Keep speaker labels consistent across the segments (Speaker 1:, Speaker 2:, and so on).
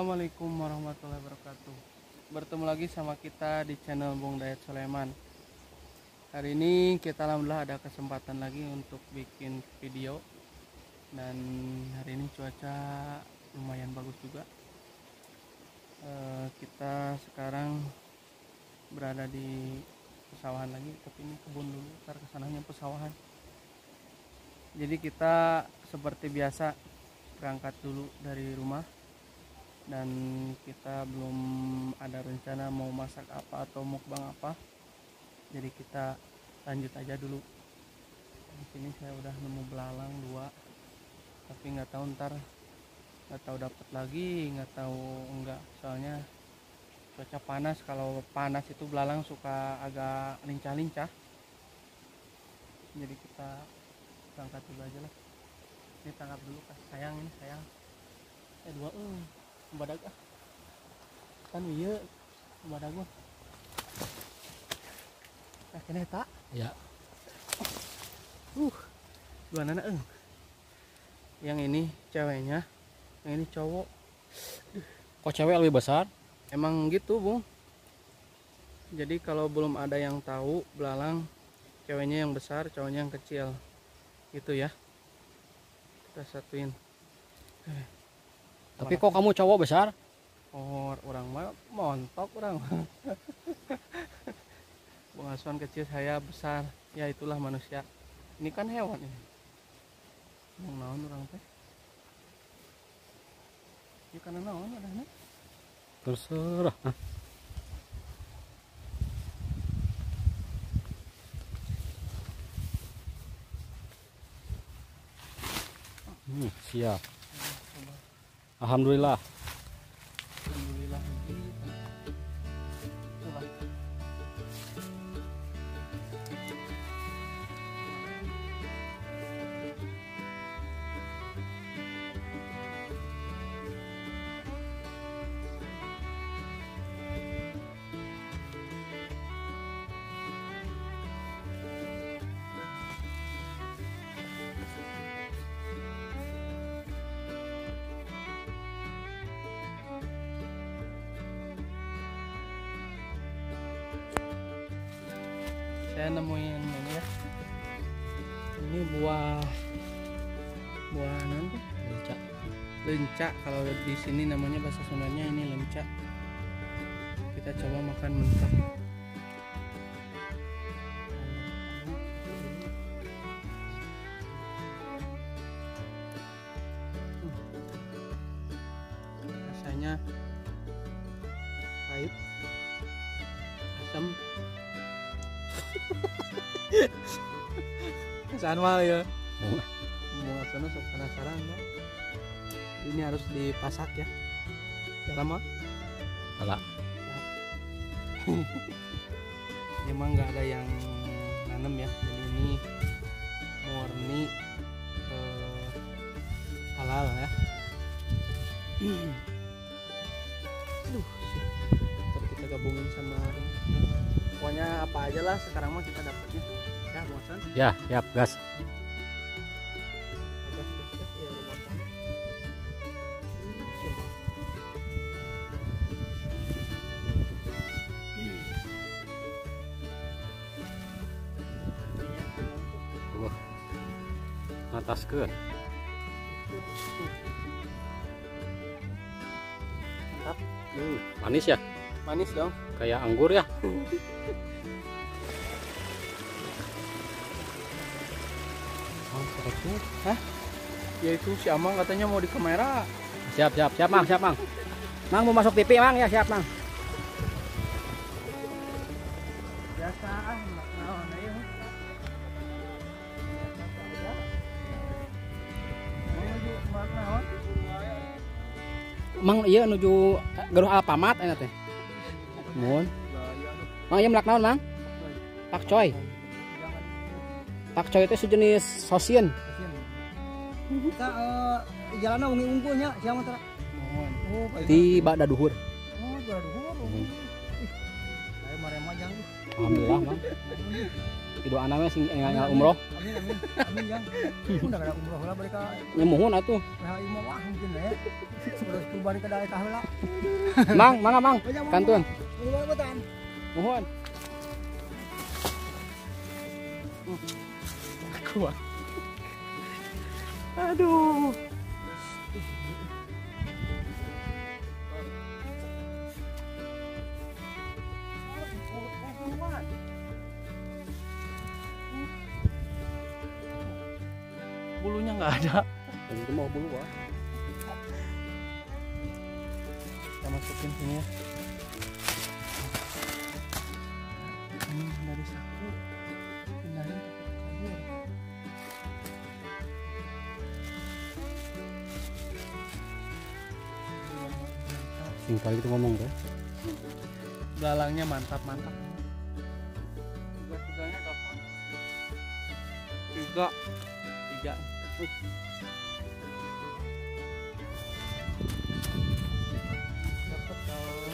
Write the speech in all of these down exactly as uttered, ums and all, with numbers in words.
Speaker 1: Assalamualaikum warahmatullahi wabarakatuh. Bertemu lagi sama kita di channel Bung Dayat Soleman. Hari ini kita alhamdulillah ada kesempatan lagi untuk bikin video. Dan hari ini cuaca lumayan bagus juga. e, Kita sekarang berada di pesawahan lagi, tapi ini kebun dulu, ntar kesananya pesawahan. Jadi kita seperti biasa berangkat dulu dari rumah, dan kita belum ada rencana mau masak apa atau mukbang apa, jadi kita lanjut aja dulu. Di sini saya udah nemu belalang dua, tapi nggak tahu ntar nggak tahu dapat lagi, nggak tahu enggak, soalnya cuaca panas. Kalau panas itu belalang suka agak lincah-lincah, jadi kita berangkat dulu aja lah. Ini tangkap dulu kak, sayang ini sayang. Eh dua eh badag ah kan iya badag mah nah kena tak
Speaker 2: ya
Speaker 1: uh dua anak eh yang ini ceweknya, yang ini cowok.
Speaker 2: Kok cewek lebih besar?
Speaker 1: Emang gitu Bung, jadi kalau belum ada yang tahu, belalang ceweknya yang besar, cowoknya yang kecil gitu ya. Kita satuin. eh.
Speaker 2: Tapi kok kamu cowok besar?
Speaker 1: Oh, orang mah montok orang. Bung Aswan kecil, saya besar. Ya itulah manusia. Ini kan hewan ini. Mau naon orang teh? Ya karena naon adanya.
Speaker 2: Terserah. Hah? Hmm, siap. Alhamdulillah.
Speaker 1: Alhamdulillah. Coba. Saya nemuin ini ya. Ini buah buah non tuh?
Speaker 2: Lenca.
Speaker 1: Lenca. Kalau di sini namanya bahasa Sundanya ini lenca. Kita coba makan mentah. Rasanya pahit, asam. Kesan mal ya.
Speaker 2: Oh,
Speaker 1: Mau sana sok penasaran Mbak. Ini harus dipasak ya. Lama?
Speaker 2: salah.
Speaker 1: Memang nggak ada yang nanam ya. Jadi ini murni eh, halal ya. Aduh, ntar kita gabungin sama pokoknya apa aja lah sekarang mah kita dapatnya. Ya, bosan.
Speaker 2: Ya, siap, gas. Wah. Ataskeun.
Speaker 1: Mantap.
Speaker 2: Hmm, manis ya?
Speaker 1: Manis dong.
Speaker 2: Kayak anggur ya?
Speaker 1: Hah? Ya itu si Amang katanya mau di kamera.
Speaker 2: Siap, siap, siap, Mang, siap, Mang. Mang mau masuk T V, Mang, ya, siap, Mang.
Speaker 1: Biasa ah, naon ayo.
Speaker 2: Mang iya nuju Garuh Alpamat enak teh. Mun. Mang ieu melak naon, Mang? Pakcoy. Pakcoy itu sejenis sosien.
Speaker 3: Kita uh, jalannya wengi unggulnya siapa tara?
Speaker 1: Oh,
Speaker 2: Di bak daduhur.
Speaker 3: Oh, gaduh. Saya mare majang.
Speaker 2: Alhamdulillah, Mang. doa namanya sing ngal umroh.
Speaker 3: Amin amin. Amin yang. Udah kada umroh lah mereka.
Speaker 2: Nyemuhun atuh.
Speaker 3: P H I mah wah mungkin ya. Udah kurban ke daerah heula.
Speaker 2: Mang, mangga mang. Kantun.
Speaker 3: Gimana betan?
Speaker 2: Mohon.
Speaker 1: Kuat. Aduh. Bulunya nggak ada.
Speaker 2: Yang itu mau bulu wah.
Speaker 1: Kita masukin sini ya. Ini dari saku. Pindahin takut kabur.
Speaker 2: Sing kali itu ngomong tuh.
Speaker 1: Galangnya mantap mantap. Tiga tiganya kapan? Tiga. Tiga. Dapat dong.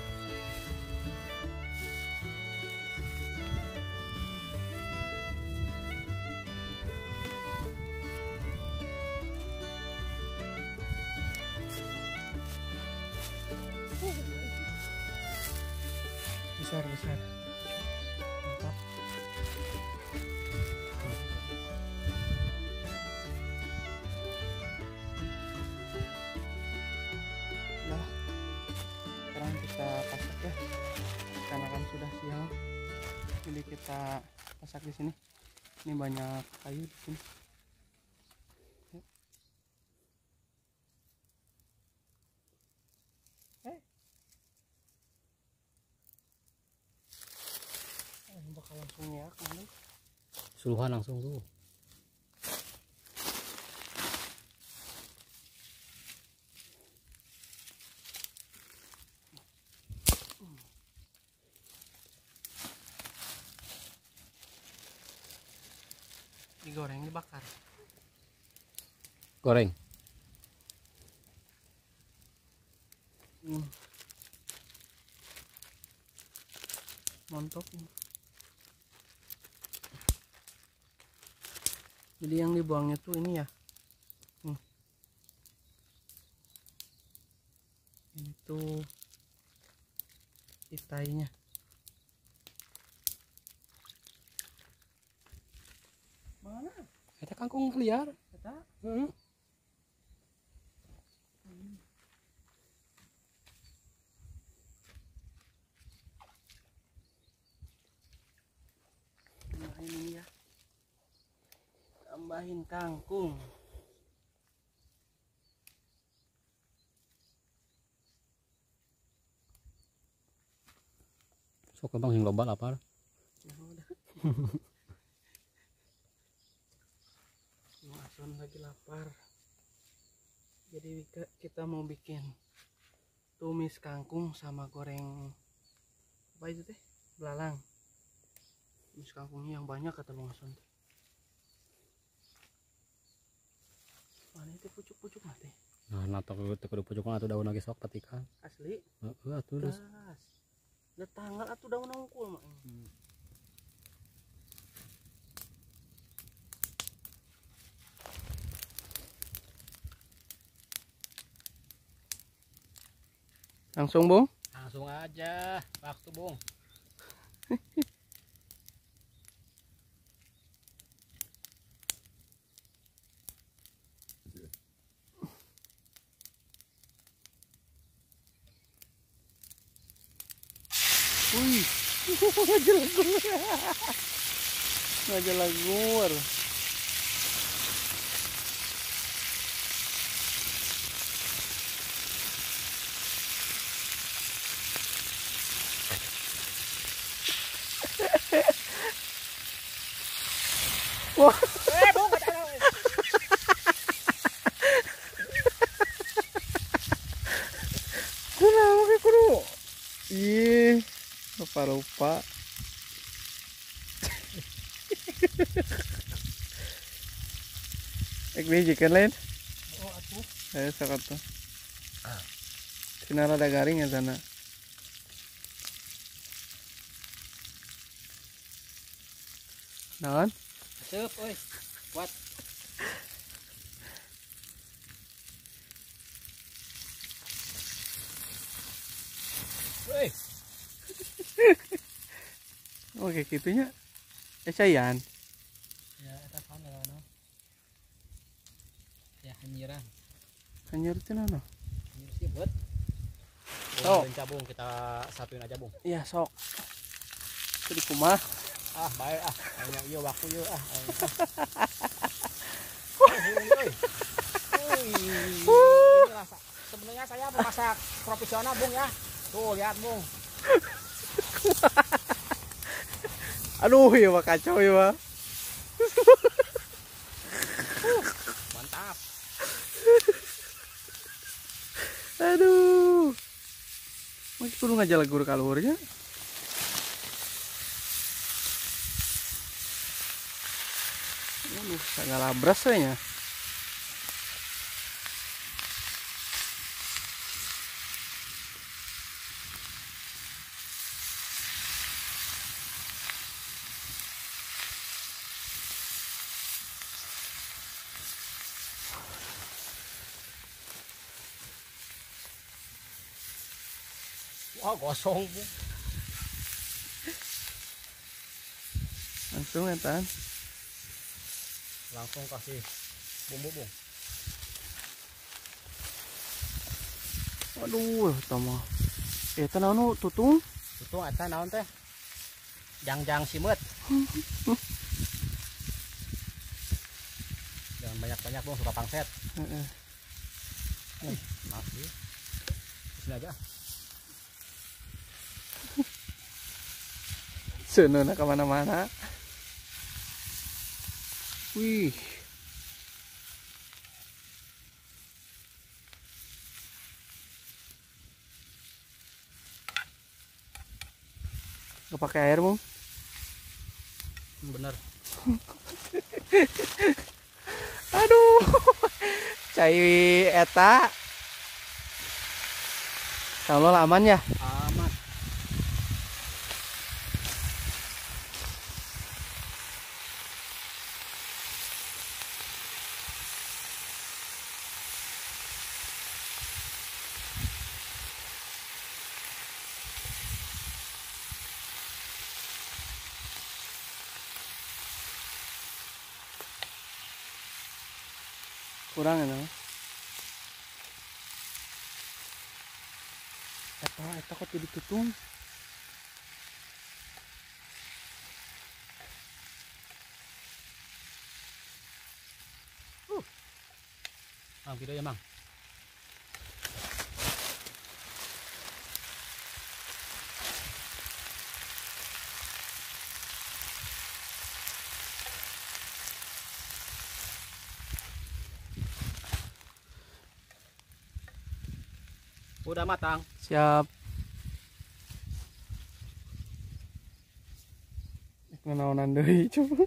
Speaker 1: Besar besar. Mantap. Nah, sekarang kita pasak ya, karena kan sudah siang. Jadi kita pasak di sini. Ini banyak kayu di sini. Yuk. Eh, Eh, bakal langsung ya kali.
Speaker 2: Suluhan langsung tuh.
Speaker 1: Digoreng, dibakar.
Speaker 2: Goreng.
Speaker 1: Hmm. Mantap. Jadi yang dibuangnya tuh ini ya. Nih. Ini tuh titainya. Mana?
Speaker 2: Eta kangkung liar.
Speaker 1: Eta?
Speaker 2: Heeh.
Speaker 1: Tambahin ini ya. Tambahin kangkung.
Speaker 2: Sok bang yang loba lapar.
Speaker 1: Ya udah. Langsung lagi lapar. Jadi kita mau bikin tumis kangkung sama goreng apa itu teh? Belalang. Tumis kangkungnya yang banyak kata Bang Ason. Mana itu pucuk-pucuk mah teh?
Speaker 2: Nah, nato ke kudu pucukan atuh daun lagi sok petikan.
Speaker 1: Asli?
Speaker 2: Heeh atuh terus.
Speaker 1: Gas. Da tanggal atuh daun unggul mah.
Speaker 2: Hmm.
Speaker 1: Langsung, Bung?
Speaker 2: Langsung aja, waktu Bung.
Speaker 1: Wih, ngajelagur, ngajelagur. Wah,
Speaker 3: Eh, Bung, kata
Speaker 1: kenapa kayak kudu? Ih, rupa-rupa. Ek biji kan lain?
Speaker 3: oh atuh.
Speaker 1: Ayo sakat tuh. Sini ada garing ya sana. Naon?
Speaker 2: Seup euy. Kuat. Woi.
Speaker 1: Oke gitunya. Eh sayan.
Speaker 2: Ya eta kan no. Ya hanyiran.
Speaker 1: Hanya itu nono.
Speaker 2: Hanyir sih buat.
Speaker 1: Sok.
Speaker 2: Bung cabung kita satuin aja, Bung.
Speaker 1: Iya sok. Itu di kumah.
Speaker 2: Ah, baik ah. Hanya ieu waktu ieu ah. Inilah sebenarnya saya memasak profesional, Bung ya. Tuh lihat, Bung.
Speaker 1: Aduh ya mah kacau ya mah.
Speaker 2: Mantap.
Speaker 1: Aduh. Masih kudu ngajak lagu kalurnya. Aduh, sangat labras saya.
Speaker 2: Wah, gosong, Bung.
Speaker 1: Langsung ya tan.
Speaker 2: Langsung kasih bumbu, Bung.
Speaker 1: Aduh, tama. Eh, tan anu tutung.
Speaker 2: Tutung eta naon teh? Jang-jang simet. Jangan banyak-banyak, Bung, suka pangset.
Speaker 1: Heeh.
Speaker 2: Uh, masih. Sini aja.
Speaker 1: Senona kemana-mana. Wih. Gak pakai air, Bung.
Speaker 2: Bener.
Speaker 1: Aduh. Cai eta. Kalau aman ya?
Speaker 2: Aman.
Speaker 1: Kurang ya, no? Eta, eta kok jadi tutung.
Speaker 2: Uh. Mang video ya, Mang. Udah matang.
Speaker 1: Siap. Nanaonan deui coba.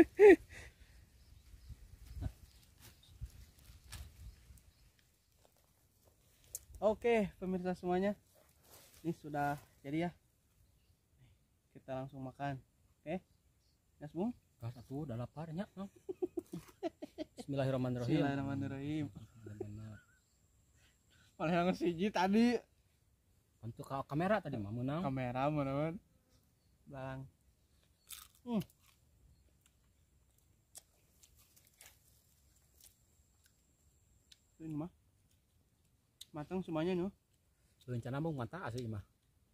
Speaker 1: Oke, pemirsa semuanya. Ini sudah jadi ya. Kita langsung makan. Oke. Gas, Bung.
Speaker 2: Gas atuh udah lapar nya, Mang. Bismillahirrahmanirrahim.
Speaker 1: Bismillahirrahmanirrahim.
Speaker 2: Bener.
Speaker 1: Paling yang siji tadi
Speaker 2: Untuk kamera tadi mah menang.
Speaker 1: kamera teman-teman. Bang. Hmm. Ini mah matang semuanya nih.
Speaker 2: Rencana Bung mantap asli mah.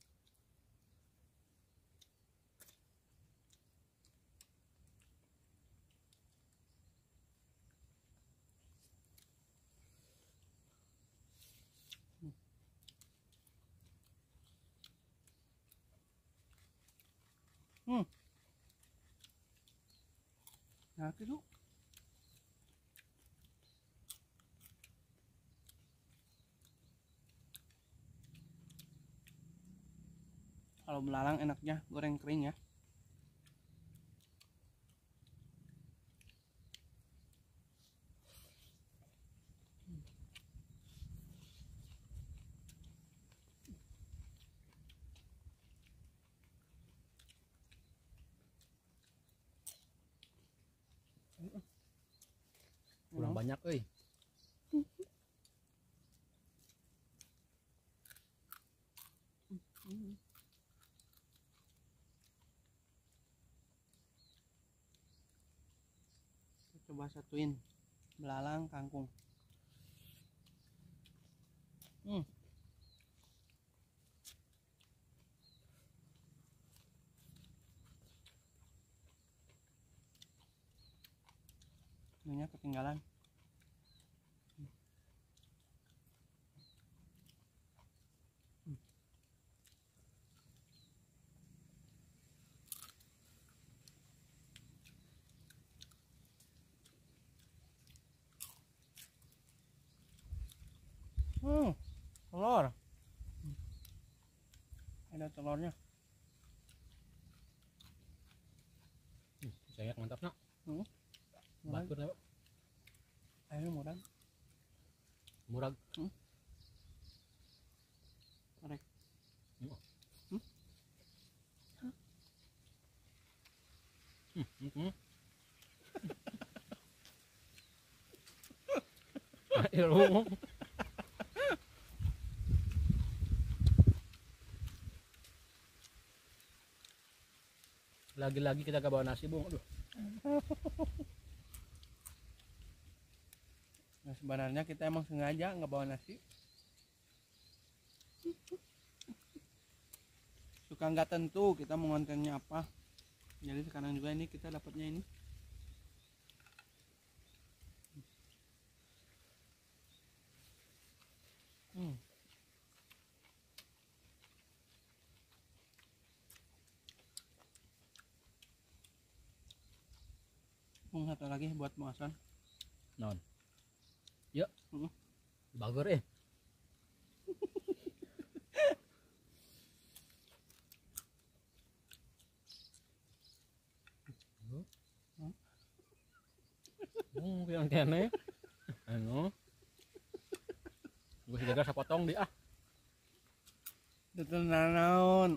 Speaker 1: Hmm. Nah, itu kalau belalang enaknya goreng kering ya.
Speaker 2: banyak euy.
Speaker 1: Coba satuin belalang kangkung. Hmm. Minyak ketinggalan. Hmm, telur. Ada telurnya.
Speaker 2: Hmm, saya mantap nak.
Speaker 1: Hmm.
Speaker 2: Batur ya.
Speaker 1: Ayo murah.
Speaker 2: Murag.
Speaker 1: Hmm. Korek.
Speaker 2: Hmm.
Speaker 1: Hmm.
Speaker 2: Hmm. Hmm. Hmm. Ayo. Lagi-lagi kita gak bawa nasi, Bung. Aduh.
Speaker 1: Nah, sebenarnya kita emang sengaja nggak bawa nasi. Suka nggak tentu kita mau kontennya apa. Jadi sekarang juga ini kita dapatnya ini. Hmm. Hmm, satu lagi buat muasan.
Speaker 2: Non. Yuk.
Speaker 1: Hmm.
Speaker 2: Bager eh. Hmm, yang kene. Anu. Gue jaga sapotong di ah.
Speaker 1: Betul naon.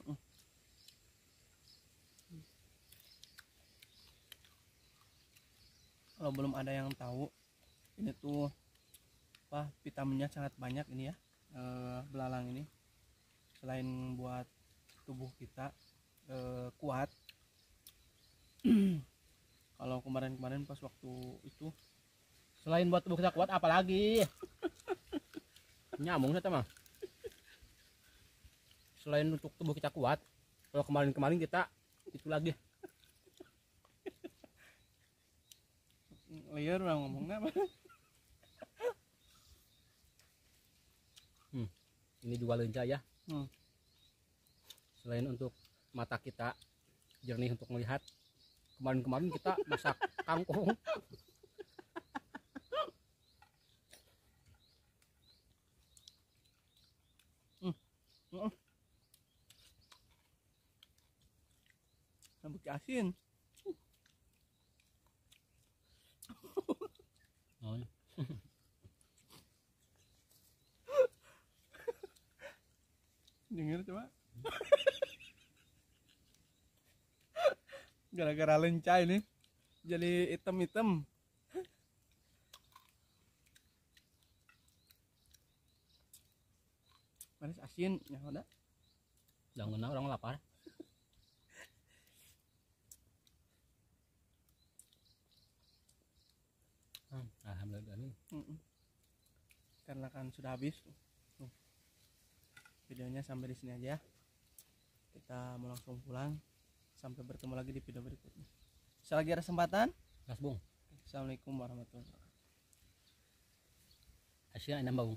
Speaker 1: Kalau belum ada yang tahu, ini tuh apa vitaminnya sangat banyak ini ya, eh, belalang ini. Selain buat tubuh kita eh, kuat. Kalau kemarin-kemarin pas waktu itu,
Speaker 2: Selain buat tubuh kita kuat apalagi? Nyamung saya mah. Selain untuk tubuh kita kuat, kalau kemarin-kemarin kita itu lagi.
Speaker 1: liar orang ngomongnya apa?
Speaker 2: Hmm, ini juga lenca ya.
Speaker 1: Hmm.
Speaker 2: Selain untuk mata kita jernih untuk melihat, kemarin-kemarin kita masak kangkung.
Speaker 1: Hmm. Hmm. Rambut asin.
Speaker 2: Oh.
Speaker 1: Dengar coba. Gara-gara lenca ini jadi hitam-hitam. Manis asin ya udah.
Speaker 2: Jangan orang lapar. Hmm, alhamdulillah nih.
Speaker 1: Mm-mm. Karena kan sudah habis. Tuh. Videonya sampai di sini aja. Kita mau langsung pulang. Sampai bertemu lagi di video berikutnya. Selagi ada kesempatan.
Speaker 2: Gas Bung.
Speaker 1: Assalamualaikum warahmatullahi wabarakatuh.
Speaker 2: Asyik enak Bung.